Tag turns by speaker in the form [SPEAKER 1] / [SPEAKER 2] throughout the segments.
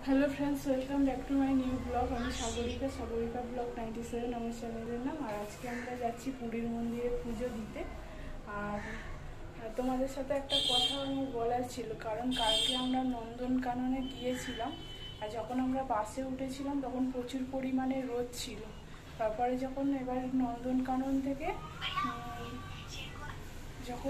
[SPEAKER 1] Hello friends, welcome back to my new blog. আমি Sagarika blog 97 আমার চ্যানেলের নাম। আর আজকে আমরা যাচ্ছি পুরীর মন্দিরে পুজো দিতে। আর তোমাদের সাথে একটা কথা আমার বলার ছিল, কারণ কালকে আমরা নন্দনকাননে গিয়েছিলাম। আর যখন আমরা বাসে উঠেছিলাম তখন প্রচুর পরিমাণে রোদ ছিল। তারপরে যখন এবার নন্দনকানন থেকে যখন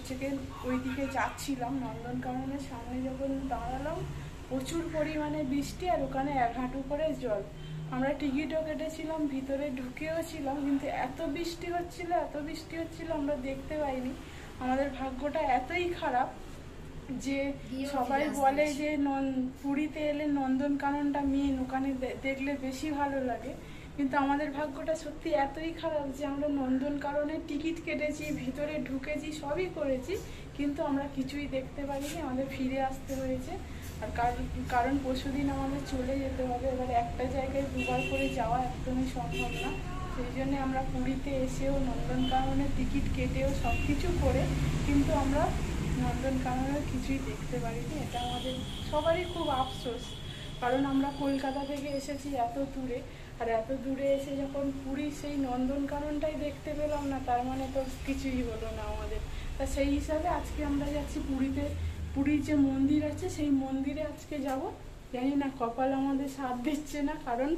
[SPEAKER 1] ওই দিকে যাচ্ছিলাম, নন্দনকাননের সামনে যখন দাঁড়ালাম প্রচুর পরিমাণে বৃষ্টি, আর ওখানে এক হাঁটু করে জল। আমরা টিকিটও কেটেছিলাম, ভিতরে ঢুকেও ছিলাম, কিন্তু এত বৃষ্টি হচ্ছিল আমরা দেখতে পাইনি। আমাদের ভাগ্যটা এতই খারাপ যে সবাই বলে যে পুরীতে এলে নন্দনকাননটা মেন, ওখানে দেখলে বেশি ভালো লাগে। কিন্তু আমাদের ভাগ্যটা সত্যি এতই খারাপ যে আমরা নন্দনকাননের টিকিট কেটেছি, ভিতরে ঢুকেছি, সবই করেছি, কিন্তু আমরা কিছুই দেখতে পারিনি। আমাদের ফিরে আসতে হয়েছে। আর কারণ পরশুদিন আমাদের চলে যেতে হবে। এবার একটা জায়গায় দুবার করে যাওয়া একদমই সম্ভব না। সেই জন্যে আমরা পুরীতে এসেও নন্দনকাননের টিকিট কেটেও সব কিছু করে কিন্তু আমরা নন্দনকাননের কিছুই দেখতে পারিনি। এটা আমাদের সবারই খুব আফসোস, কারণ আমরা কলকাতা থেকে এসেছি এত দূরে, আর এত দূরে এসে যখন পুরী সেই নন্দনকাননটাই দেখতে পেলাম না, তার মানে তো কিছুই হলো না আমাদের। তা সেই হিসাবে আজকে আমরা যাচ্ছি পুরীতে। পুরীর যে মন্দির আছে সেই মন্দিরে আজকে যাব। জানি না কপাল আমাদের সাথ দিচ্ছে না, কারণ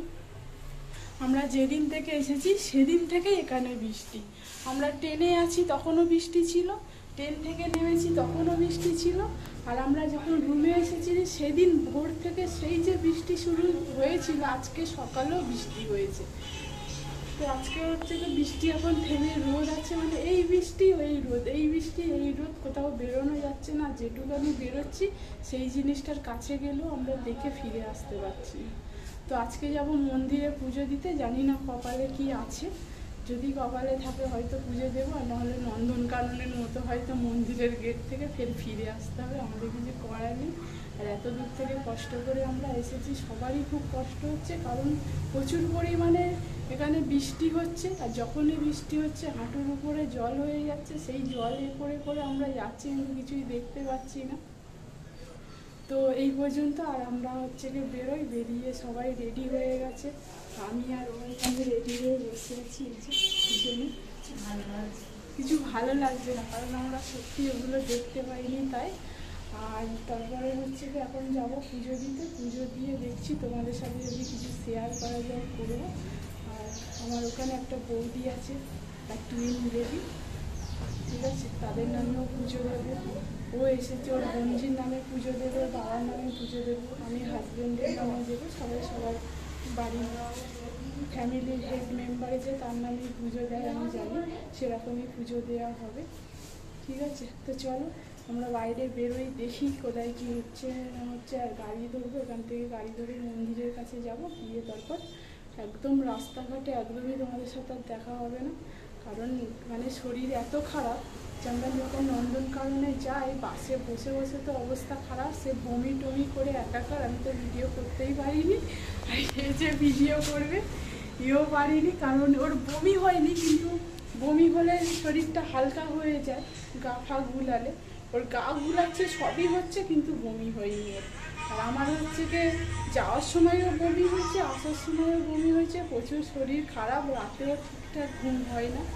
[SPEAKER 1] আমরা যেদিন থেকে এসেছি সেদিন থেকেই এখানে বৃষ্টি। আমরা ট্রেনে আছি তখনও বৃষ্টি ছিল, ট্রেন থেকে নেমেছি তখনও বৃষ্টি ছিল। আর আমরা যখন রুমে এসেছি সেদিন ভোর থেকে সেই যে বৃষ্টি শুরু হয়েছিল, আজকে সকালেও বৃষ্টি হয়েছে। তো আজকে হচ্ছে যে বৃষ্টি এখন থেমে রোদ আছে, মানে এই বৃষ্টি এই রোদ, এই বৃষ্টি এই রোদ, কোথাও বেরোনো যাচ্ছে না। যেটুকু আমি বেরোচ্ছি সেই জিনিসটার কাছে গেলেও আমরা দেখে ফিরে আসতে পারছি। তো আজকে যাব মন্দিরে পুজো দিতে, জানি না কপালে কি আছে। যদি কপালে থাকে হয়তো পুজো দেবো, আর নাহলে নন্দনকাননের মতো হয়তো মন্দিরের গেট থেকে ফিরে আসতে হবে। আমাদের কিছু করার নেই। আর এত দূর থেকে কষ্ট করে আমরা এসেছি, সবারই খুব কষ্ট হচ্ছে, কারণ প্রচুর পরিমাণে এখানে বৃষ্টি হচ্ছে। আর যখনই বৃষ্টি হচ্ছে হাঁটুর উপরে জল হয়ে যাচ্ছে, সেই জল করে আমরা যাচ্ছি কিন্তু কিছুই দেখতে পাচ্ছি না। তো এই পর্যন্ত। আর আমরা বেরিয়ে সবাই রেডি হয়ে গেছে। আমি আর ওই রেডি হয়ে বসে আছি। কিছু ভালো লাগছে না, কারণ আমরা সত্যি ওগুলো দেখতে পাইনি তাই। আর তারপরে হচ্ছে কি এখন যাব পুজো দিতে। পুজো দিয়ে দেখছি তোমাদের সাথে যদি কিছু শেয়ার করা যায় করবো। আর আমার ওখানে একটা বৌদি আছে, আর টুইন বেবি, ঠিক আছে, তাদের নামেও পুজো দেবো। ও এসেছে, ওর বোনজির নামে পুজো দেবে, বাবার নামে পুজো দেবো, আমি হাজব্যান্ডের নামে দেবো, সবার বাড়ির ফ্যামিলির হেড মেম্বারে যে তার নামেই পুজো দেয় আমি জানি, সেরকমই পুজো দেওয়া হবে। ঠিক আছে, তো চলো আমরা বাইরে বেরোই, দেখি কোথায় কী হচ্ছে না হচ্ছে। আর গাড়ি ধরবো, এখান থেকে গাড়ি ধরে মন্দিরের কাছে যাব। গিয়ে তারপর একদম রাস্তাঘাটে একদমই তোমাদের সাথে আর দেখা হবে না, কারণ মানে শরীর এত খারাপ যে আমরা যখন নন্দনকাননে যাই বাসে বসে বসে তো অবস্থা খারাপ, সে বমি টমি করে একাকার। আমি তো ভিডিও করতেই পারিনি, আর এই যে ভিডিও করবে এও পারিনি, কারণ ওর বমি হয়নি, কিন্তু বমি হলে শরীরটা হালকা হয়ে যায় গা ফা গুলালে। ওর গা গুলাচ্ছে, সবই হচ্ছে, কিন্তু বমি হয়নি ওর। আর আমার হচ্ছে যে যাওয়ার সময়ও বমি হচ্ছে, আসার সময়ও বমি হয়েছে, প্রচুর শরীর খারাপ, রাতেও ঠিকঠাক ঘুম হয় না,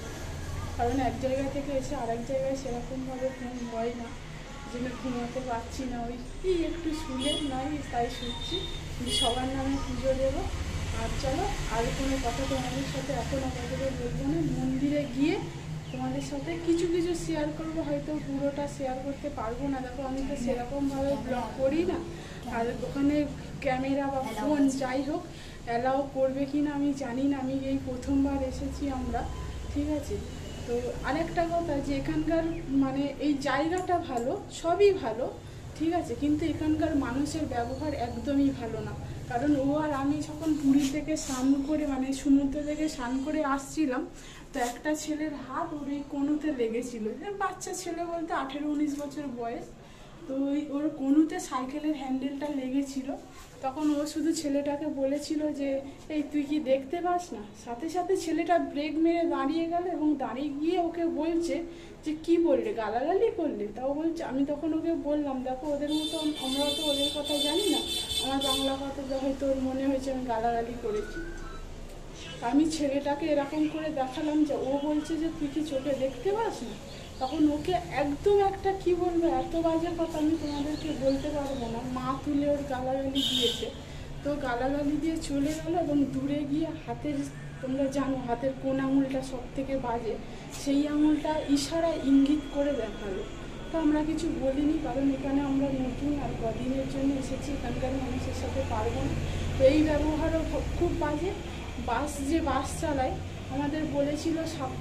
[SPEAKER 1] কারণ এক জায়গা থেকে এসে আরেক জায়গায় সেরকমভাবে ঘুম হয় না, যেন ঘুমাতে পারছি না। ওই একটু শুলে নাই তাই শুচ্ছি, কিন্তু সবার নামে পুজো দেবো। আর চলো, আর কোনো কথা তোমাদের সাথে এখন আপাতত বলবো না। মন্দিরে গিয়ে তোমাদের সাথে কিছু শেয়ার করবো, হয়তো পুরোটা শেয়ার করতে পারবো না। দেখো আমি তো সেরকমভাবে ব্লগ করি না, আর ওখানে ক্যামেরা বা ফোন যাই হোক অ্যালাউ করবে কি না আমি জানি না। আমি এই প্রথমবার এসেছি আমরা, ঠিক আছে। তো আরেকটা কথা, যে এখানকার মানে এই জায়গাটা ভালো, সবই ভালো, ঠিক আছে, কিন্তু এখানকার মানুষের ব্যবহার একদমই ভালো না। কারণ ও আর আমি যখন পুরী থেকে স্নান করে মানে সমুদ্র থেকে স্নান করে আসছিলাম, তো একটা ছেলের হাত ওর এই কনুতে লেগেছিল। বাচ্চা ছেলে বলতে 18-19 বছর বয়স। তো ওর কনুতে সাইকেলের হ্যান্ডেলটা লেগেছিল। তখন ও শুধু ছেলেটাকে বলেছিল যে এই তুই কি দেখতে পাস না। সাথে সাথে ছেলেটা ব্রেক মেরে দাঁড়িয়ে গেল, এবং দাঁড়িয়ে গিয়ে ওকে বলছে যে কি বললে, গালাগালি করলে। তাও বলছে, আমি তখন ওকে বললাম দেখো ওদের মতো আমরা তো ওদের কথা জানি না, আমার বাংলা বাংলা কথাতে হয়তো ওর মনে হয়েছে আমি গালাগালি করেছি। আমি ছেলেটাকে এরকম করে দেখালাম যে ও বলছে যে তুই কি চোখে দেখতে পাস না, তখন ওকে একদম একটা কি বলবো এত বাজে কথা আমি তোমাদেরকে বলতে পারবো না। মা তুলে ওর গালাগালি দিয়েছে, তো গালাগালি দিয়ে চলে গেল এবং দূরে গিয়ে হাতের, তোমরা জানো হাতের কোন আঙুলটা সব থেকে বাজে, সেই আঙুলটা ইশারা ইঙ্গিত করে দেখালো। তো আমরা কিছু বলিনি, কারণ এখানে আমরা নতুন আর কদিনের জন্য এসেছি, এখানকার মানুষের সাথে পারবো না। তো এই ব্যবহারও খুব বাজে। বাস চালায় আমাদের বলেছিল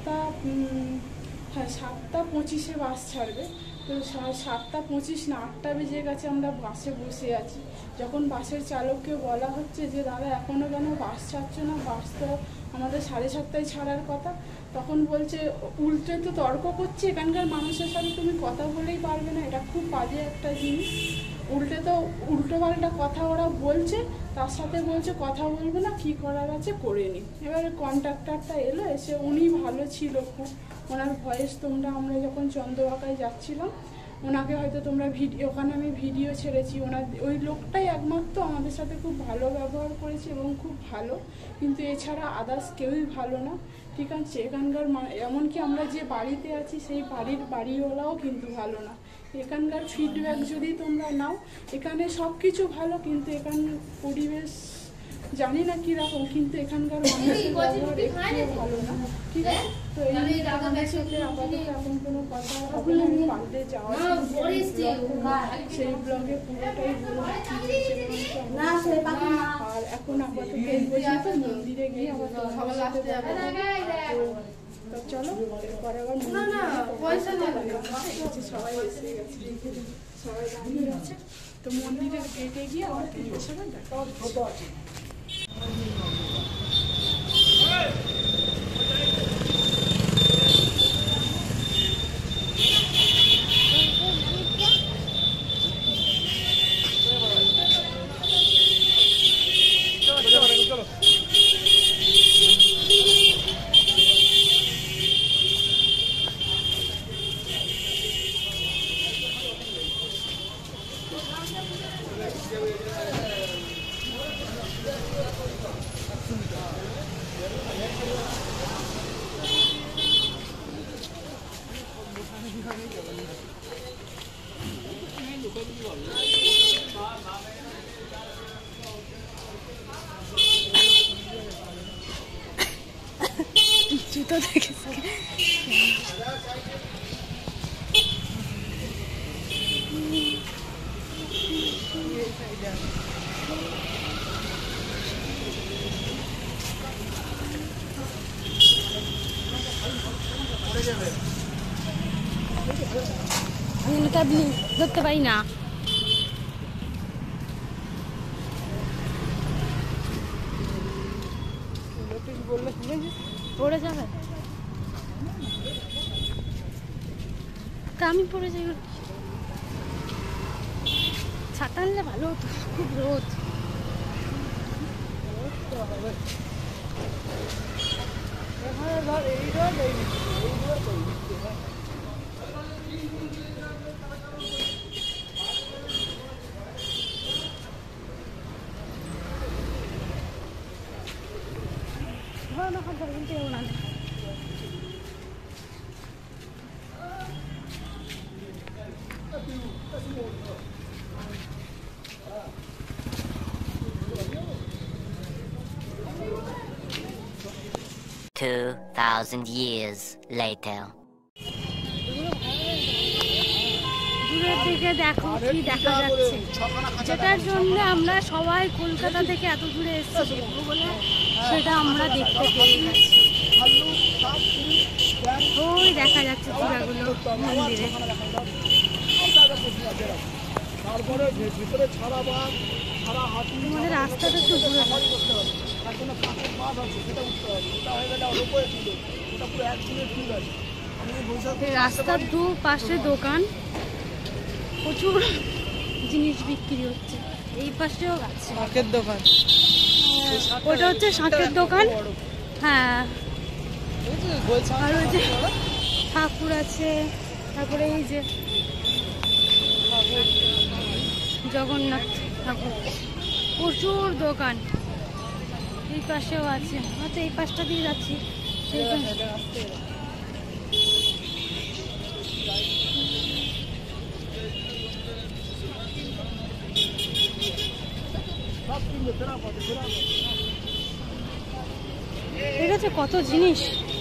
[SPEAKER 1] 7:25 বাস ছাড়বে, তো 7:25 না 8টা বেজে গেছে, আমরা বাসে বসে আছি। যখন বাসের চালককে বলা হচ্ছে যে দাদা এখনও কেন বাস ছাড়ছে না, বাস তো আমাদের 7:30টায় ছাড়ার কথা, তখন বলছে উল্টে তো তর্ক করছে, এখানকার মানুষের সাথে তুমি কথা বলেই পারবে না। এটা খুব বাজে একটা জিনিস। উল্টোপাল্টা কথা ওরা বলছে, তার সাথে বলছে কথা বলবে না, কি করার আছে করে নি। এবারে কন্ট্রাক্টরটা এলো, এসে উনি ভালো ছিল খুব, ওনার ভয়েস আমরা যখন চন্দ্রভাগায় যাচ্ছিলাম ওনাকে হয়তো তোমরা ওখানে আমি ভিডিও ছেড়েছি, ওই লোকটাই একমাত্র আমাদের সাথে খুব ভালো ব্যবহার করেছে এবং খুব ভালো, কিন্তু এছাড়া আদার্স কেউই ভালো না, ঠিক আছে। এখানকার এমনকি আমরা যে বাড়িতে আছি সেই বাড়িওয়ালাও কিন্তু ভালো না। এখানকার ফিডব্যাক যদি তোমরা নাও, এখানে সব কিছু ভালো, কিন্তু এখানকার পরিবেশ জানি না কীরকম, কিন্তু এখানকার মানুষের ব্যবহার একটুও ভালো না, ঠিক আছে। তো এই আমাদের সাথে আপাতত এখন কোনো কথা হবে না, আমি পাল্টে যাওয়া সেই ব্লগে পুরোটাই বলবো কী হয়েছে। আর এখন আপাতত এই পর্যন্ত মন্দিরে গিয়ে আবার তোমাদের সাথে তো চলো পরে আবার সবাই এসে গেছে, সবাই দাঁড়িয়ে আছে, তো মন্দিরের গেটে গিয়ে আবার তোমাদের সাথে দেখা। জুতো দেখে
[SPEAKER 2] কাবলি ধরতে পারি না। পড়ে যাবে, আমি পড়ে যাই। ছাতা আনলে ভালো হতো, খুব রোদ।
[SPEAKER 3] $2,000 years later.
[SPEAKER 2] দূরের দিকে দেখো কি দেখা যাচ্ছে, যেটার জন্য আমরা সবাই কলকাতা থেকে এত দূরে এসেছি দেখবো বলে সেটা আমরা দেখতে পেয়ে গেছি। ওই দেখা যাচ্ছে চূড়াগুলো মন্দিরে। তোমাদের রাস্তাটা একটু দূরে, রাস্তার দু পাশে দোকান, প্রচুর জিনিস বিক্রি হচ্ছে। এই পাশেও আছে শাঁখের দোকান, ওটা হচ্ছে শাঁখের দোকান। হ্যাঁ, আর ওই যে ঠাকুর আছে, তারপরে এই যে জগন্নাথ ঠাকুর। প্রচুর দোকান। এই পাশেও আছে, হয়তো এই পাশটা দিয়ে যাচ্ছি। ঠিক আছে, কত জিনিস।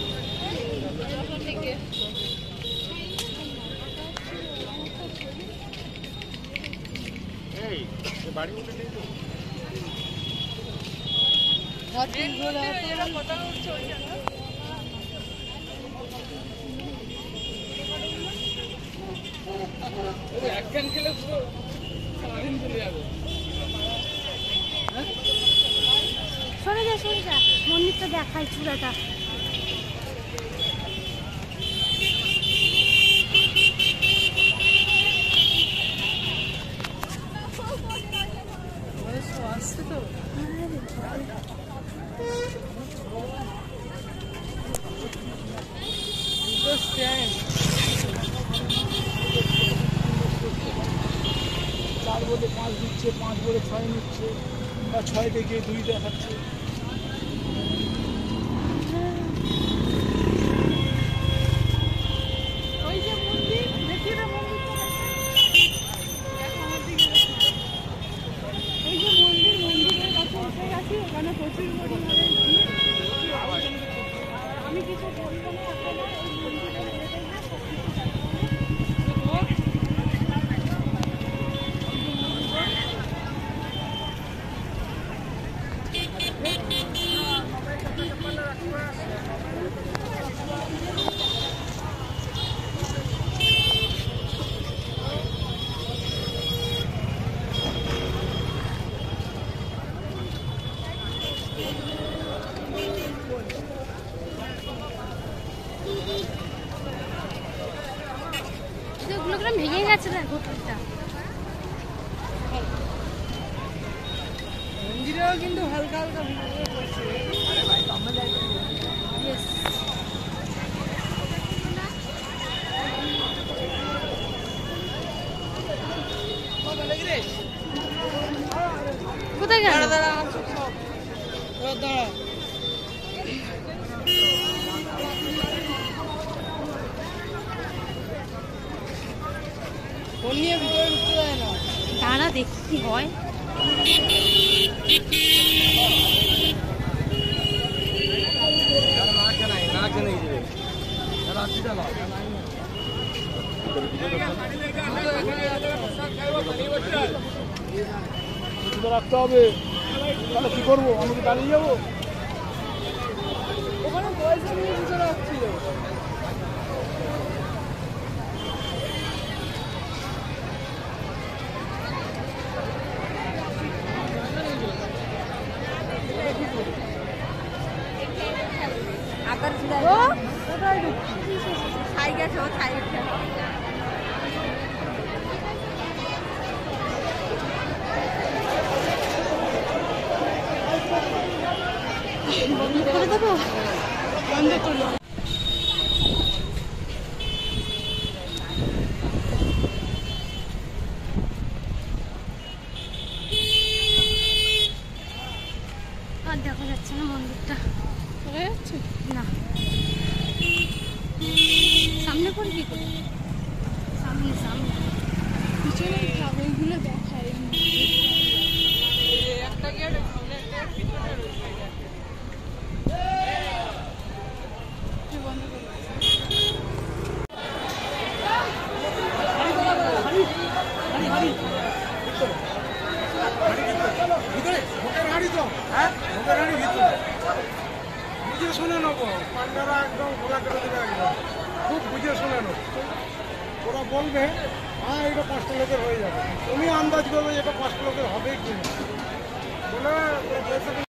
[SPEAKER 2] সরে যা, সরে যা, মন্দিরটা দেখাই চূড়াটা।
[SPEAKER 4] চার বলে 5 দিচ্ছে, 5 বলে 6 নিচ্ছে, বা 6 থেকে 2 দেখাচ্ছে।
[SPEAKER 1] ওই যে মন্দির, দেখি না মন্দিরটা, ওই যে মন্দির, মন্দিরের কাছে এসে গেছি, ওখানে প্রচুর পরিমাণে ভিড়। আমি কিছু বলবো না এখন, ওই মন্দিরের ভেতরে সব কিছু দেখাবো।
[SPEAKER 2] ওগুলো কিরম ভেঙে গেছে না ঘুরটা।
[SPEAKER 1] মন্দিরেও কিন্তু হালকা হালকা ভিড় পড়ছে।
[SPEAKER 2] কোথায় গেল?
[SPEAKER 1] ফোন নিয়ে ভিতরে ঢুকতে দেয় না।
[SPEAKER 2] দাঁড়া, দেখি কি হয়।
[SPEAKER 4] রাখতে হবে, তাহলে কি করবো? আমি কি দাঁড়িয়ে যাবো?
[SPEAKER 1] ওখানে পয়সা নিয়ে ভিতরে রাখছিল।
[SPEAKER 2] করে দেবো,
[SPEAKER 1] বন্ধ করলো।
[SPEAKER 2] আর দেখা যাচ্ছে না মন্দিরটা।
[SPEAKER 1] চলে যাচ্ছে
[SPEAKER 2] না, সামনে কোন কি করে? সামনে সামনে
[SPEAKER 1] পিছনে ওইগুলো দেখায়। একটা গেট সামনে, একটা পিছনে রয়েছে। বন্ধ করলো।
[SPEAKER 4] বুঝে শুনে নেবো, পান্ডারা একদম ঘোলা করে দেবে, একদম খুব বুঝে শুনে নেবো। ওরা বলবে হ্যাঁ এটা 5টা লোকের হয়ে যাবে, তুমি আন্দাজ করবে এটা 5টা লোকের হবে কি না বলে